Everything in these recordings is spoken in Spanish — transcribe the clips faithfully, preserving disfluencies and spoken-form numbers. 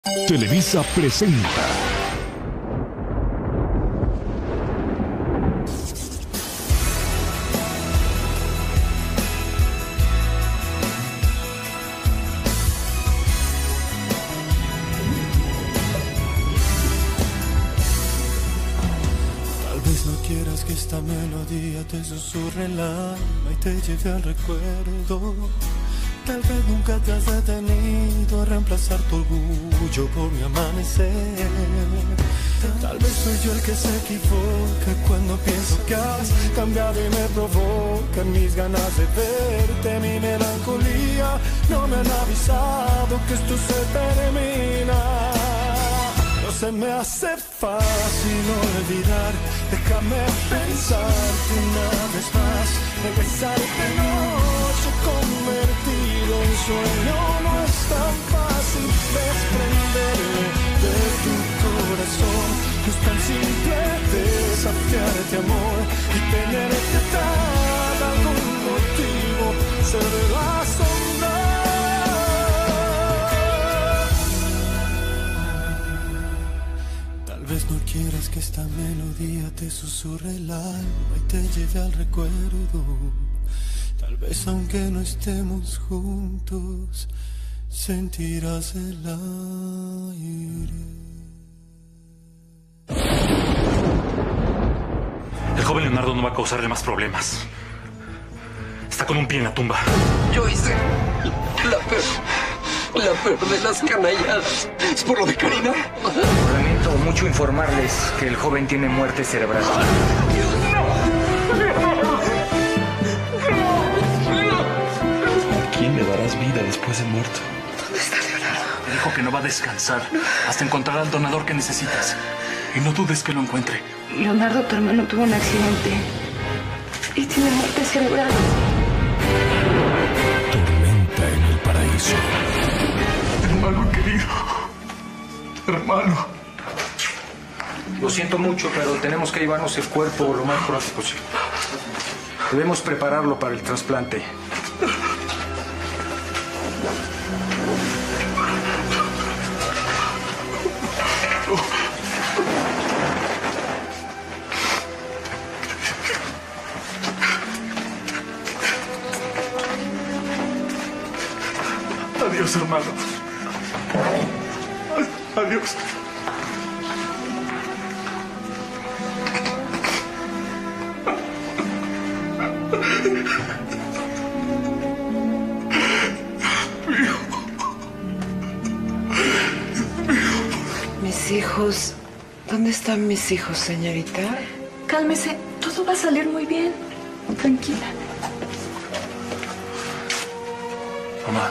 Televisa presenta. Tal vez no quieras que esta melodía te susurre el alma y te lleve al recuerdo. Tal vez nunca te has detenido a reemplazar tu orgullo por mi amanecer. Tal vez soy yo el que se equivoca cuando pienso que has cambiado y me provocan mis ganas de verte. Mi melancolía no me han avisado que esto se termina. No se me hace fácil olvidar. Déjame pensarte una vez más. Regresar de noche convertido en sueño. No es tan fácil desprenderme de tu corazón. No es tan simple desafiarte, amor, y tenerte tan algún motivo. Ser de la sombra. Tal vez no quieras que esta melodía te susurre el alma y te lleve al recuerdo. Tal vez aunque no estemos juntos, sentirás el aire. El joven Leonardo no va a causarle más problemas. Está con un pie en la tumba. Yo hice la peor, la peor de las canalladas. ¿Es por lo de Karina? Lamento mucho informarles que el joven tiene muerte cerebral. ¿A quién le darás vida después de muerto? ¿Dónde está Leonardo? Me dijo que no va a descansar hasta encontrar al donador que necesitas. Y no dudes que lo encuentre. Leonardo, tu hermano, tuvo un accidente y tiene muerte cerebral. Tormenta en el paraíso. Hermano querido. Hermano. Lo siento mucho, pero tenemos que llevarnos el cuerpo lo más pronto posible. Debemos prepararlo para el trasplante. Adiós, hermano. Adiós. Mis hijos. ¿Dónde están mis hijos, señorita? Cálmese, todo va a salir muy bien. Tranquila. Mamá,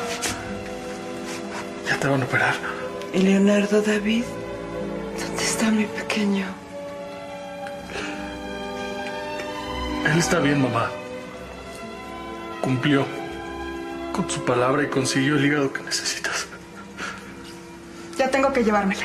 ya te van a operar. ¿Y Leonardo, David? ¿Dónde está mi pequeño? Él está bien, mamá. Cumplió con su palabra y consiguió el hígado que necesitas. Ya tengo que llevármela.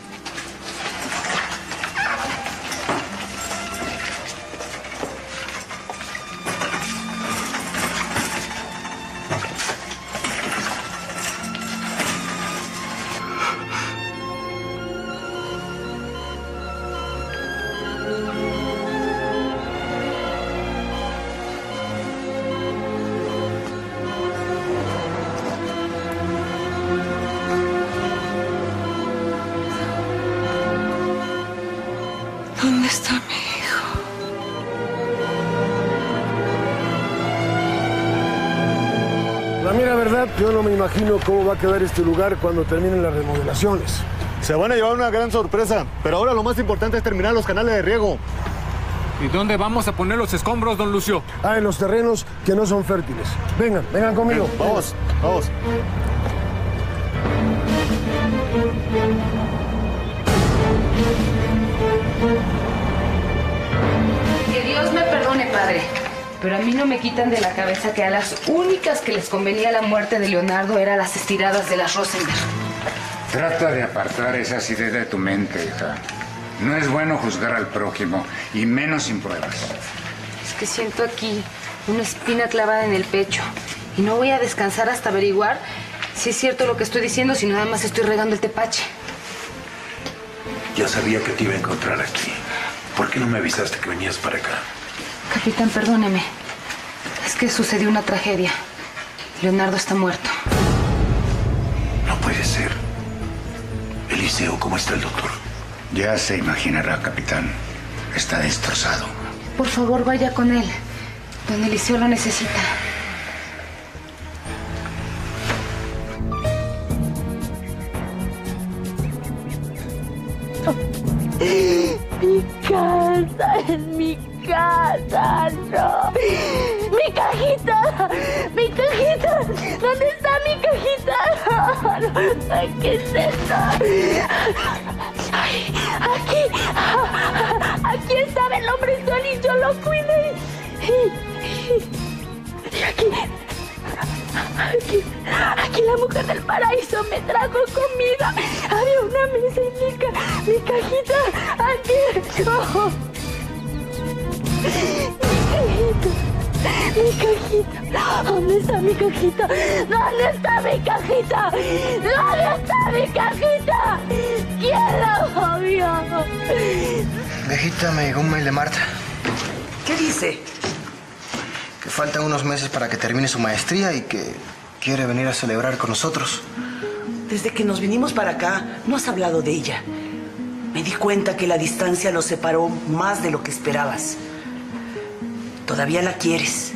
¿Dónde está mi hijo? La mera verdad, yo no me imagino cómo va a quedar este lugar cuando terminen las remodelaciones. Se van a llevar una gran sorpresa, pero ahora lo más importante es terminar los canales de riego. ¿Y dónde vamos a poner los escombros, don Lucio? Ah, en los terrenos que no son fértiles. Vengan, vengan conmigo. Bien, vamos, vamos. Que Dios me perdone, padre, pero a mí no me quitan de la cabeza que a las únicas que les convenía la muerte de Leonardo eran las estiradas de las Rosenberg. Trata de apartar esas ideas de tu mente, hija. No es bueno juzgar al prójimo, y menos sin pruebas. Es que siento aquí una espina clavada en el pecho y no voy a descansar hasta averiguar Si es cierto lo que estoy diciendo, si nada más estoy regando el tepache. Ya sabía que te iba a encontrar aquí. ¿Por qué no me avisaste que venías para acá? Capitán, perdóneme. Es que sucedió una tragedia. Leonardo está muerto. No puede ser. Eliseo, ¿cómo está el doctor? Ya se imaginará, capitán. Está destrozado. Por favor, vaya con él. Don Eliseo lo necesita. Mi casa, es mi casa, no. Mi cajita, mi cajita. ¿Dónde está mi cajita? No, no, ¿qué es esto? Ay, aquí, aquí estaba el hombre sol y yo lo cuidé. Y aquí, aquí, aquí la mujer del paraíso me trajo comida. Había una mesa y mi, ca, mi cajita. Aquí, oh. Mi cajita. ¿Dónde está mi cajita? ¿Dónde está mi cajita? ¿Dónde está mi cajita? ¿Quién la movió? Viejita, me llegó un mail de Marta. ¿Qué dice? Que faltan unos meses para que termine su maestría y que quiere venir a celebrar con nosotros. Desde que nos vinimos para acá, no has hablado de ella. Me di cuenta que la distancia los separó más de lo que esperabas. ¿Todavía la quieres?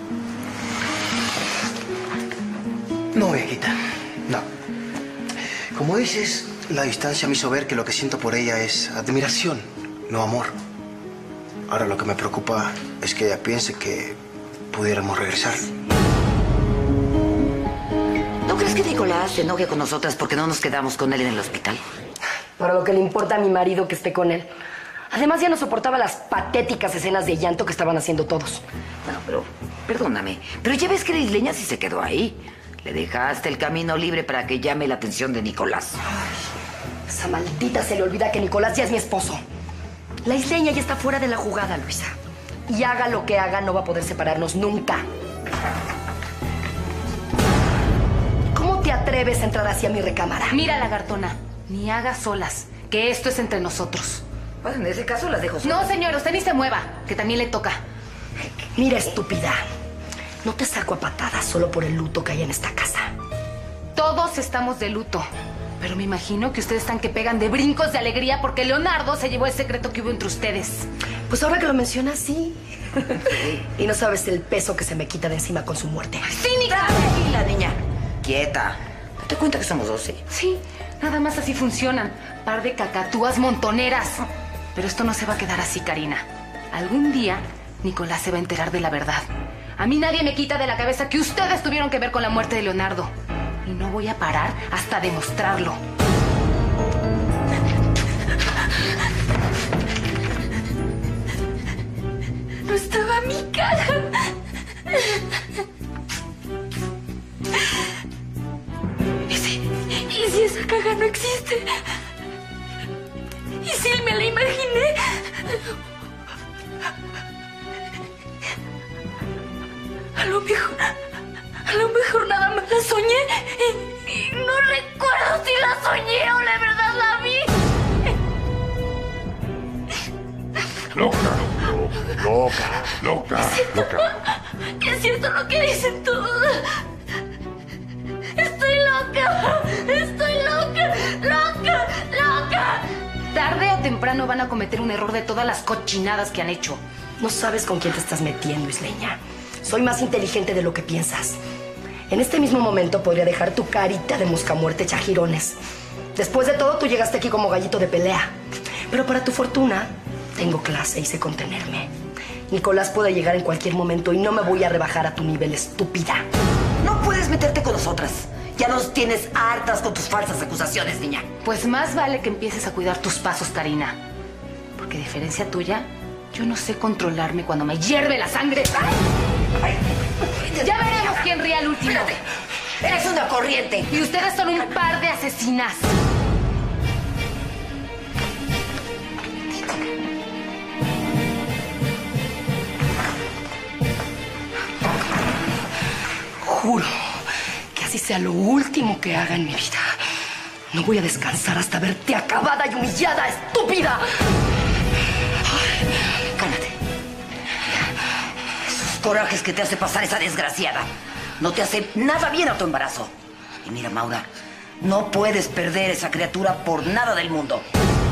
No, viejita, no. Como dices, la distancia me hizo ver que lo que siento por ella es admiración, no amor. Ahora lo que me preocupa es que ella piense que pudiéramos regresar. ¿No crees que Nicolás se enoje con nosotras porque no nos quedamos con él en el hospital? Para lo que le importa a mi marido que esté con él. Además, ya no soportaba las patéticas escenas de llanto que estaban haciendo todos. Bueno, pero perdóname, pero ya ves que la isleña sí se quedó ahí. Le dejaste el camino libre para que llame la atención de Nicolás. Ay, esa maldita se le olvida que Nicolás ya es mi esposo. La isleña ya está fuera de la jugada, Luisa. Y haga lo que haga, no va a poder separarnos nunca. ¿Cómo te atreves a entrar hacia mi recámara? Mira, lagartona, ni hagas solas, que esto es entre nosotros. Pues en ese caso las dejo solas. No, señor, usted ni se mueva, que también le toca. Mira, estúpida. No te saco a patadas solo por el luto que hay en esta casa. Todos estamos de luto. Pero me imagino que ustedes están que pegan de brincos de alegría porque Leonardo se llevó el secreto que hubo entre ustedes. Pues ahora que lo mencionas, sí. Y no sabes el peso que se me quita de encima con su muerte. ¡Cínica! Tranquila, niña. Quieta. ¿Te cuenta que somos doce? Sí, nada más así funcionan. Par de cacatúas montoneras. Pero esto no se va a quedar así, Karina. Algún día, Nicolás se va a enterar de la verdad. A mí nadie me quita de la cabeza que ustedes tuvieron que ver con la muerte de Leonardo. Y no voy a parar hasta demostrarlo. No estaba mi caja. ¿Y si, ¿Y si esa caja no existe? ¿Y si me la imaginé? A lo mejor... A lo mejor nada más la soñé y, y no recuerdo si la soñé o de verdad la vi. Loca, loca, loca, loca. Es cierto lo que dicen todos. Estoy loca, estoy loca, loca, loca. Tarde o temprano van a cometer un error de todas las cochinadas que han hecho. No sabes con quién te estás metiendo, isleña. Soy más inteligente de lo que piensas. En este mismo momento podría dejar tu carita de mosca muerte hecha jirones. Después de todo, tú llegaste aquí como gallito de pelea. Pero para tu fortuna, tengo clase y sé contenerme. Nicolás puede llegar en cualquier momento y no me voy a rebajar a tu nivel, estúpida. No puedes meterte con nosotras. Ya nos tienes hartas con tus falsas acusaciones, niña. Pues más vale que empieces a cuidar tus pasos, Karina. Porque a diferencia tuya, yo no sé controlarme cuando me hierve la sangre. ¡Ay! ¡Ay! Ya veremos quién ríe al último. Espérate. Eres una corriente. Y ustedes son un par de asesinas. Juro que así sea lo último que haga en mi vida. No voy a descansar hasta verte acabada y humillada, estúpida. Ay, cálmate. Esos corajes que te hace pasar esa desgraciada no te hace nada bien a tu embarazo. Y mira, Maura, no puedes perder esa criatura por nada del mundo.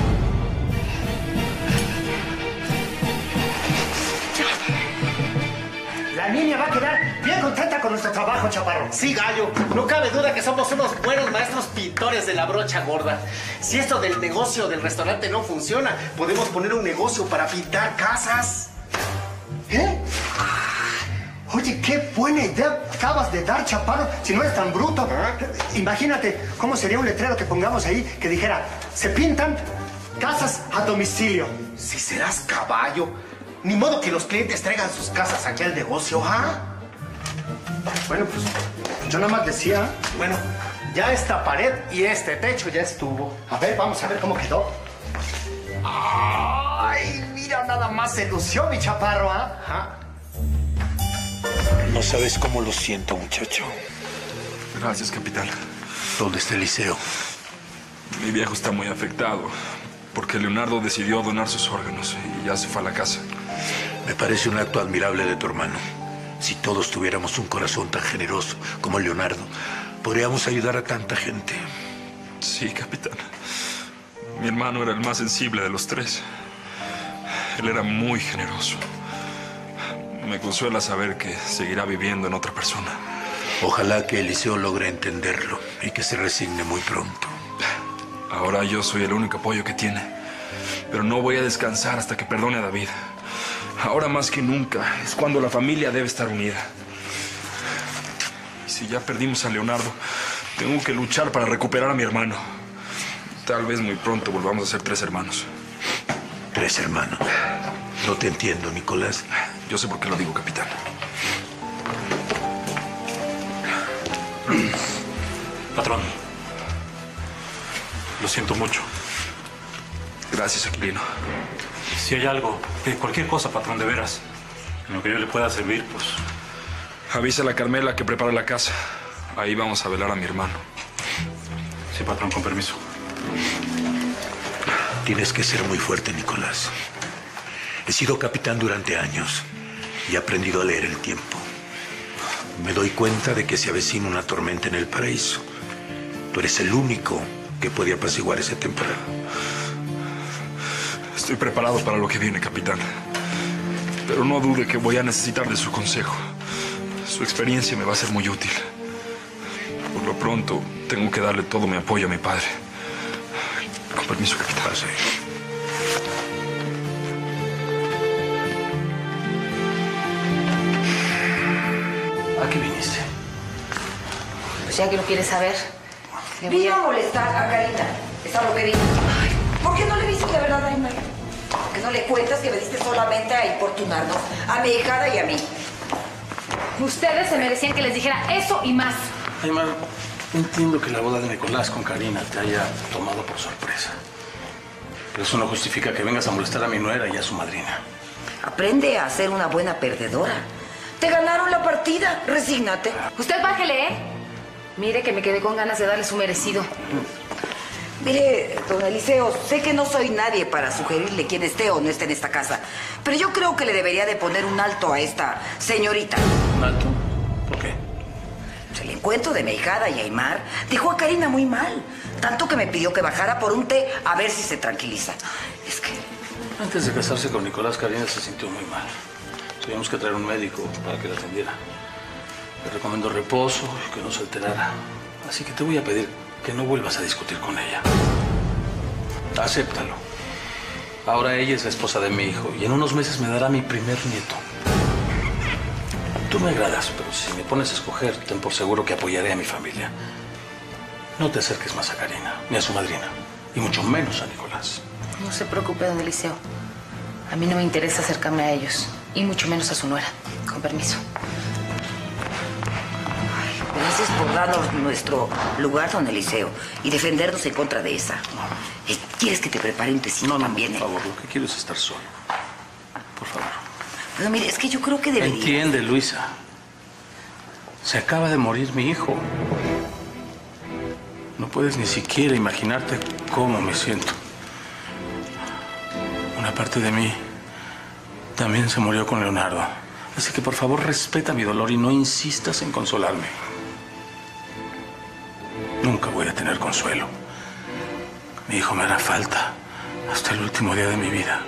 La niña va a quedar bien contenta con nuestro trabajo, chaparro. Sí, gallo. No cabe duda que somos unos buenos maestros pintores de la brocha gorda. Si esto del negocio del restaurante no funciona, podemos poner un negocio para pintar casas. ¿Eh? Oye, qué buena idea acabas de dar, chaparro, si no eres tan bruto. Imagínate cómo sería un letrero que pongamos ahí que dijera, se pintan casas a domicilio. Si serás caballo, ni modo que los clientes traigan sus casas aquí al negocio, ¿ah? Bueno, pues yo nada más decía. Bueno, ya esta pared y este techo ya estuvo. A ver, vamos a ver cómo quedó. Ay, mira, nada más se lució mi chaparro, ¿ah? ¿Ah? No sabes cómo lo siento, muchacho. Gracias, capitán. ¿Dónde está Eliseo? Mi viejo está muy afectado porque Leonardo decidió donar sus órganos y ya se fue a la casa. Me parece un acto admirable de tu hermano. Si todos tuviéramos un corazón tan generoso como Leonardo, podríamos ayudar a tanta gente. Sí, capitán. Mi hermano era el más sensible de los tres. Él era muy generoso. Me consuela saber que seguirá viviendo en otra persona. Ojalá que Eliseo logre entenderlo y que se resigne muy pronto. Ahora yo soy el único apoyo que tiene. Pero no voy a descansar hasta que perdone a David. Ahora más que nunca es cuando la familia debe estar unida. Y si ya perdimos a Leonardo, tengo que luchar para recuperar a mi hermano. Tal vez muy pronto volvamos a ser tres hermanos. ¿Tres hermanos? No te entiendo, Nicolás. Yo sé por qué lo digo, capitán. Patrón, lo siento mucho. Gracias, Aquilino. Si hay algo, cualquier cosa, patrón, de veras, en lo que yo le pueda servir, pues... Avísale a Carmela que prepare la casa. Ahí vamos a velar a mi hermano. Sí, patrón, con permiso. Tienes que ser muy fuerte, Nicolás. He sido capitán durante años y he aprendido a leer el tiempo. Me doy cuenta de que se avecina una tormenta en el paraíso. Tú eres el único que puede apaciguar ese temporal. Estoy preparado para lo que viene, capitán. Pero no dude que voy a necesitar de su consejo. Su experiencia me va a ser muy útil. Por lo pronto, tengo que darle todo mi apoyo a mi padre. Con permiso, capitán. Sí. ¿A qué viniste? Pues ya que lo quieres saber. le voy Vino a... a molestar a Karina. Es a lo que vino. ¿Por qué no le dices de verdad a Aymar? ¿Por qué no le cuentas que veniste solamente a importunarnos? A mi hijada y a mí. Ustedes se merecían que les dijera eso y más. Aymar, entiendo que la boda de Nicolás con Karina te haya tomado por sorpresa. Pero eso no justifica que vengas a molestar a mi nuera y a su madrina. Aprende a ser una buena perdedora. Te ganaron la partida. Resígnate. Usted bájele, ¿eh? Mire que me quedé con ganas de darle su merecido. Mire, don Eliseo, sé que no soy nadie para sugerirle quién esté o no esté en esta casa, pero yo creo que le debería de poner un alto a esta señorita. ¿Un alto? ¿Por qué? Pues el encuentro de mi hijada y Aymar dejó a Karina muy mal. Tanto que me pidió que bajara por un té a ver si se tranquiliza. Es que... Antes de casarse con Nicolás, Karina se sintió muy mal. Tuvimos que traer un médico para que la atendiera. Le recomendó reposo y que no se alterara. Así que te voy a pedir que no vuelvas a discutir con ella. Acéptalo. Ahora ella es la esposa de mi hijo y en unos meses me dará mi primer nieto. Tú me agradas, pero si me pones a escoger, ten por seguro que apoyaré a mi familia. No te acerques más a Karina, ni a su madrina, y mucho menos a Nicolás. No se preocupe, don Eliseo. A mí no me interesa acercarme a ellos, y mucho menos a su nuera. Con permiso. Gracias por darnos nuestro lugar, don Eliseo, y defendernos en contra de esa. Eh, ¿Quieres que te prepare un tecito no, no, también? por favor, lo que quiero es estar solo. Por favor. Pero mire, es que yo creo que debería... Entiende, Luisa. Se acaba de morir mi hijo. No puedes ni siquiera imaginarte cómo me siento. Una parte de mí también se murió con Leonardo. Así que por favor respeta mi dolor y no insistas en consolarme. Nunca voy a tener consuelo. Mi hijo me hará falta hasta el último día de mi vida.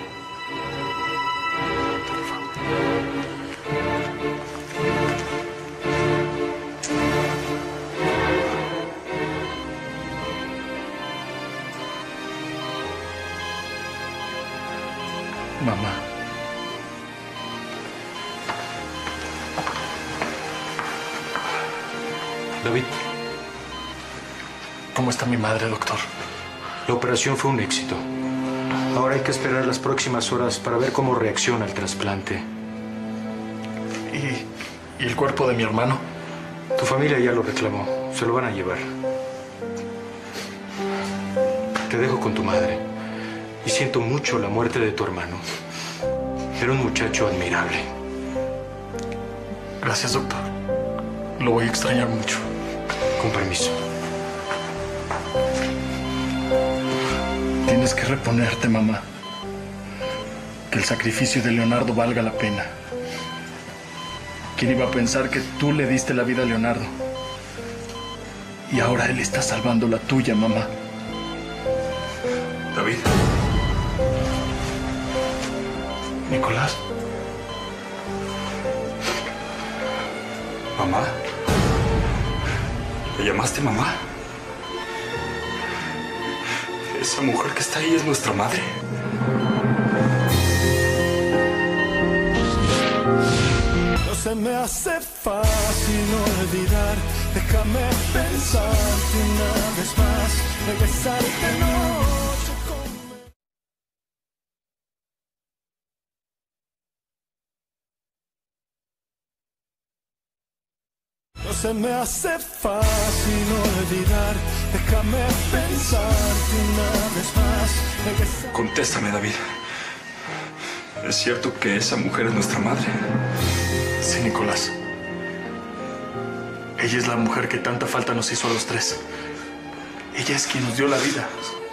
Mamá. David. ¿Cómo está mi madre, doctor? La operación fue un éxito. Ahora hay que esperar las próximas horas para ver cómo reacciona el trasplante. ¿Y, ¿Y el cuerpo de mi hermano? Tu familia ya lo reclamó. Se lo van a llevar. Te dejo con tu madre. Y siento mucho la muerte de tu hermano. Era un muchacho admirable. Gracias, doctor. Lo voy a extrañar mucho. Con permiso. Tienes que reponerte, mamá. Que el sacrificio de Leonardo valga la pena. ¿Quién iba a pensar que tú le diste la vida a Leonardo? Y ahora él está salvando la tuya, mamá. David. Nicolás. ¿Mamá? ¿Le llamaste mamá? Esa mujer que está ahí es nuestra madre. No se me hace fácil olvidar. Déjame pensarte una vez más. Regresarte noche con... No se me hace fácil olvidar. Déjame pensarte una vez más. Regresar... Contéstame, David. ¿Es cierto que esa mujer es nuestra madre? Sí, Nicolás. Ella es la mujer que tanta falta nos hizo a los tres. Ella es quien nos dio la vida.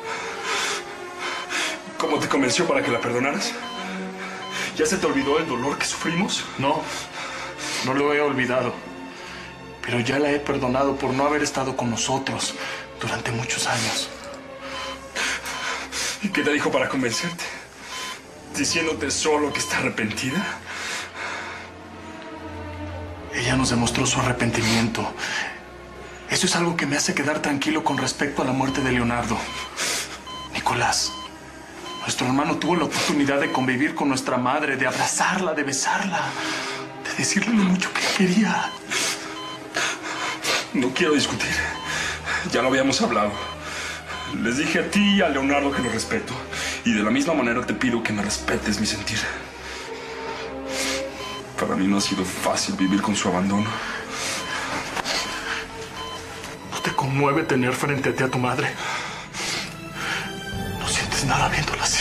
¿Cómo te convenció para que la perdonaras? ¿Ya se te olvidó el dolor que sufrimos? No, no lo he olvidado. Pero ya la he perdonado por no haber estado con nosotros durante muchos años. ¿Y qué te dijo para convencerte? ¿Diciéndote solo que está arrepentida? Ella nos demostró su arrepentimiento. Eso es algo que me hace quedar tranquilo con respecto a la muerte de Leonardo. Nicolás, nuestro hermano tuvo la oportunidad de convivir con nuestra madre, de abrazarla, de besarla, de decirle lo mucho que quería. No quiero discutir. Ya lo habíamos hablado. Les dije a ti y a Leonardo que lo respeto. Y de la misma manera te pido que me respetes mi sentir. Para mí no ha sido fácil vivir con su abandono. ¿No te conmueve tener frente a ti a tu madre? ¿No sientes nada viéndola así?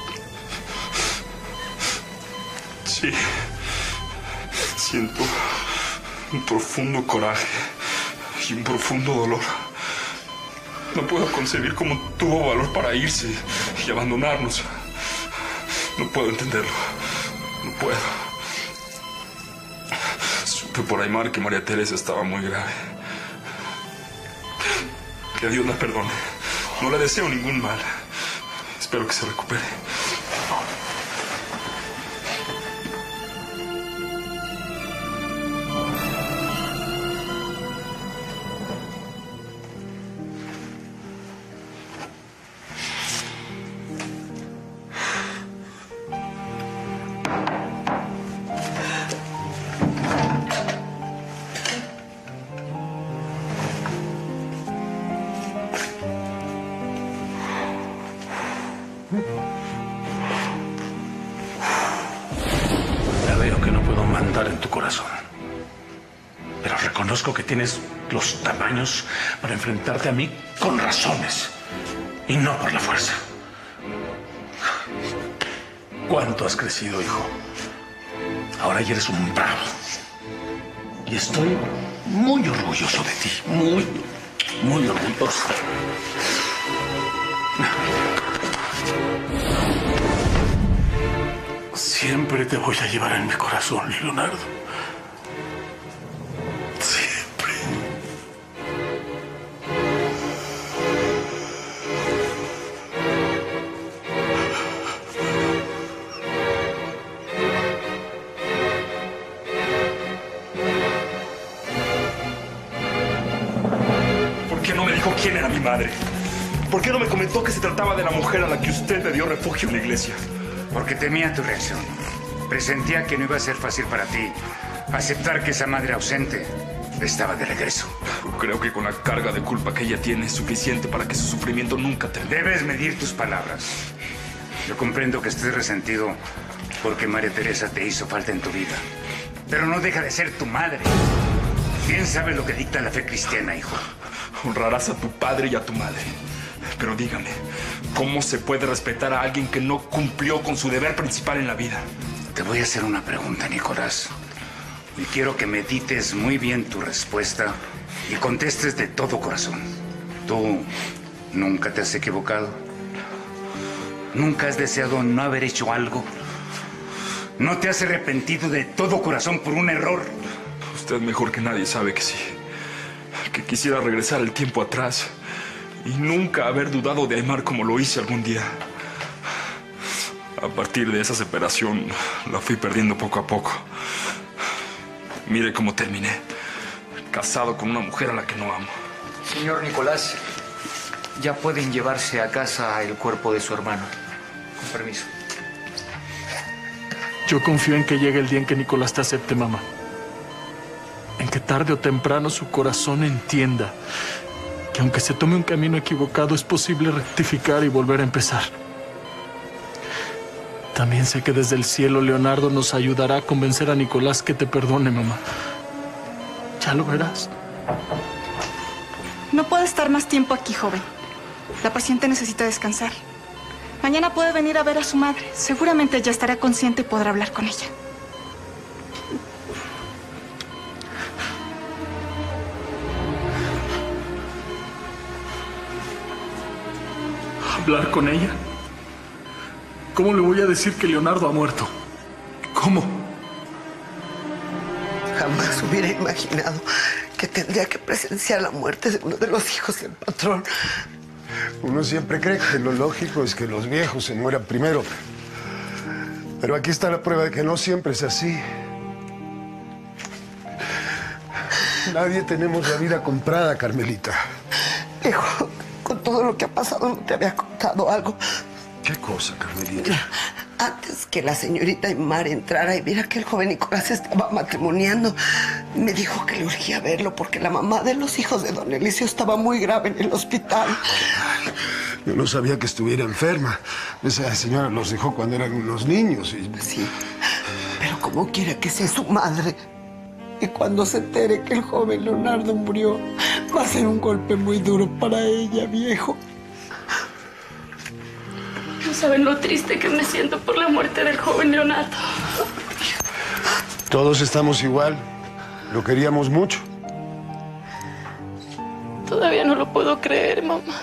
Sí. Siento un profundo coraje y un profundo dolor. No puedo concebir cómo tuvo valor para irse y abandonarnos. No puedo entenderlo. No puedo. Supe por Aymar que María Teresa estaba muy grave. Que Dios la perdone. No le deseo ningún mal. Espero que se recupere. Ya veo que no puedo mandar en tu corazón. Pero reconozco que tienes los tamaños para enfrentarte a mí con razones y no por la fuerza. ¿Cuánto has crecido, hijo? Ahora ya eres un bravo. Y estoy muy orgulloso de ti. Muy, muy orgullosa. Siempre te voy a llevar en mi corazón, Leonardo. Siempre. ¿Por qué no me dijo quién era mi madre? ¿Por qué no me comentó que se trataba de la mujer a la que usted le dio refugio en la iglesia? Porque temía tu reacción. Presentía que no iba a ser fácil para ti aceptar que esa madre ausente estaba de regreso. Creo que con la carga de culpa que ella tiene es suficiente para que su sufrimiento nunca termine. Debes medir tus palabras. Yo comprendo que estés resentido porque María Teresa te hizo falta en tu vida. Pero no deja de ser tu madre. Bien sabes lo que dicta la fe cristiana, hijo. Honrarás a tu padre y a tu madre. Pero dígame, ¿cómo se puede respetar a alguien que no cumplió con su deber principal en la vida? Te voy a hacer una pregunta, Nicolás. Y quiero que medites muy bien tu respuesta y contestes de todo corazón. ¿Tú nunca te has equivocado? ¿Nunca has deseado no haber hecho algo? ¿No te has arrepentido de todo corazón por un error? Usted mejor que nadie sabe que sí. Que quisiera regresar el tiempo atrás y nunca haber dudado de amar como lo hice algún día. A partir de esa separación, la fui perdiendo poco a poco. Mire cómo terminé. Casado con una mujer a la que no amo. Señor Nicolás, ya pueden llevarse a casa el cuerpo de su hermano. Con permiso. Yo confío en que llegue el día en que Nicolás te acepte, mamá. En que tarde o temprano su corazón entienda que aunque se tome un camino equivocado, es posible rectificar y volver a empezar. También sé que desde el cielo Leonardo nos ayudará a convencer a Nicolás que te perdone, mamá. Ya lo verás. No puede estar más tiempo aquí, joven. La paciente necesita descansar. Mañana puede venir a ver a su madre. Seguramente ya estará consciente y podrá hablar con ella. ¿Hablar con ella? ¿Cómo le voy a decir que Leonardo ha muerto? ¿Cómo? Jamás hubiera imaginado que tendría que presenciar la muerte de uno de los hijos del patrón. Uno siempre cree que lo lógico es que los viejos se mueran primero. Pero aquí está la prueba de que no siempre es así. Nadie tenemos la vida comprada, Carmelita. Hijo, con todo lo que ha pasado, no te había contado algo. ¿Qué cosa, Carmelita? Antes que la señorita Aymar entrara y viera que el joven Nicolás estaba matrimoniando, me dijo que le urgía verlo porque la mamá de los hijos de don Eliseo estaba muy grave en el hospital. Yo no sabía que estuviera enferma. Esa señora los dejó cuando eran unos niños. Y... Sí, pero como quiera que sea su madre. Y cuando se entere que el joven Leonardo murió, va a ser un golpe muy duro para ella, viejo. No saben lo triste que me siento por la muerte del joven Leonardo. Todos estamos igual. Lo queríamos mucho. Todavía no lo puedo creer, mamá.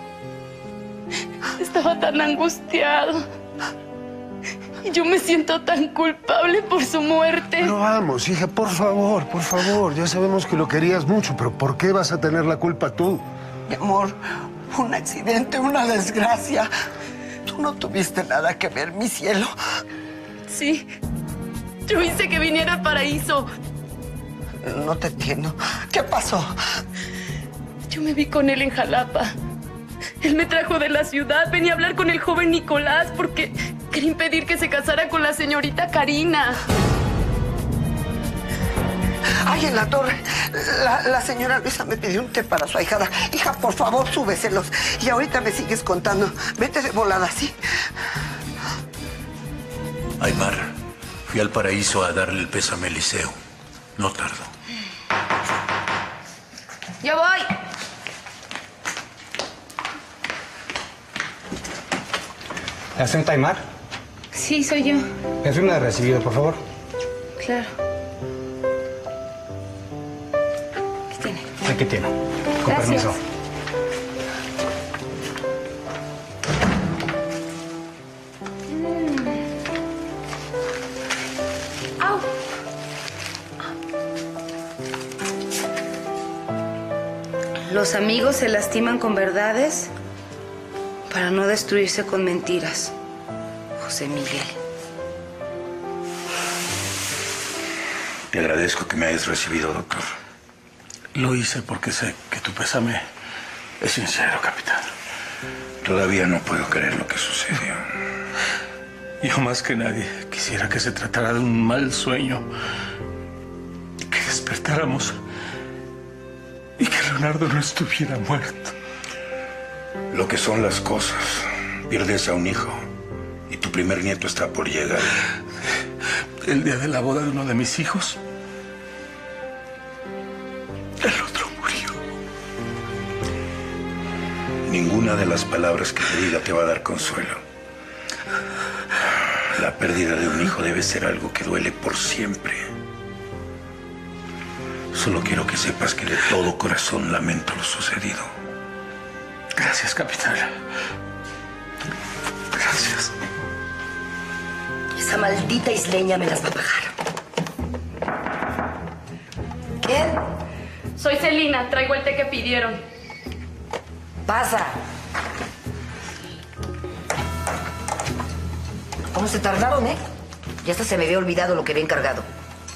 Estaba tan angustiado. Y yo me siento tan culpable por su muerte. Pero vamos, hija, por favor, por favor. Ya sabemos que lo querías mucho, pero ¿por qué vas a tener la culpa tú? Mi amor, un accidente, una desgracia. Tú no tuviste nada que ver, mi cielo. Sí, yo hice que viniera al paraíso. No te entiendo. ¿Qué pasó? Yo me vi con él en Jalapa. Él me trajo de la ciudad. Venía a hablar con el joven Nicolás porque quería impedir que se casara con la señorita Karina. Ay, en la torre, la, la señora Luisa me pidió un té para su ahijada. Hija, por favor, súbeselos. Y ahorita me sigues contando. Vete de volada, ¿sí? Aymar, fui al paraíso a darle el pésame a Eliseo. No tardo. ¡Yo voy! ¿La señorita Aymar? Sí, soy yo. La firma de recibido, por favor. Claro. ¿Qué tiene? Aquí tiene. Con Gracias. permiso. Los amigos se lastiman con verdades para no destruirse con mentiras. José Miguel. Te agradezco que me hayas recibido, doctor. Lo hice porque sé que tu pésame es sincero, capitán. Todavía no puedo creer lo que sucedió. Yo más que nadie quisiera que se tratara de un mal sueño. Y que despertáramos y que Leonardo no estuviera muerto. Lo que son las cosas. Pierdes a un hijo y tu primer nieto está por llegar. El día de la boda de uno de mis hijos, el otro murió. Ninguna de las palabras que te diga te va a dar consuelo. La pérdida de un hijo debe ser algo que duele por siempre. Solo quiero que sepas que de todo corazón lamento lo sucedido. Gracias, capitán. Gracias. Esa maldita isleña me las va a pagar. ¿Quién? Soy Celina, traigo el té que pidieron. Pasa. ¿Cómo se tardaron, eh? Ya hasta se me había olvidado lo que había encargado.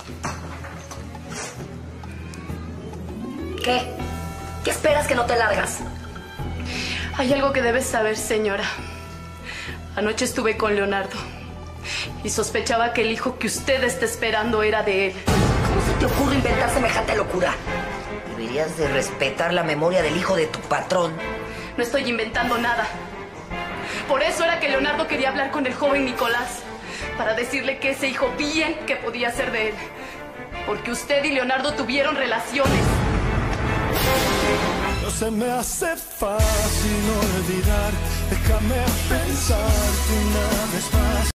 ¿Qué? ¿Qué esperas que no te largas? Hay algo que debes saber, señora. Anoche estuve con Leonardo y sospechaba que el hijo que usted está esperando era de él. ¿Cómo se te ocurre inventar semejante locura? Deberías de respetar la memoria del hijo de tu patrón. No estoy inventando nada. Por eso era que Leonardo quería hablar con el joven Nicolás, para decirle que ese hijo bien que podía ser de él. Porque usted y Leonardo tuvieron relaciones. No se me hace fácil olvidar, déjame pensarte una vez más.